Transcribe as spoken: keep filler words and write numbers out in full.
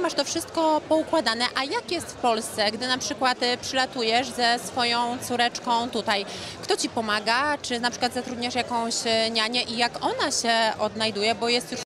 masz to wszystko poukładane, a jak jest w Polsce, gdy na przykład y, przylatujesz ze swoją córeczką tutaj? Kto ci pomaga? Czy na przykład zatrudniasz jakąś y, nianię i jak ona się odnajduje, bo jest już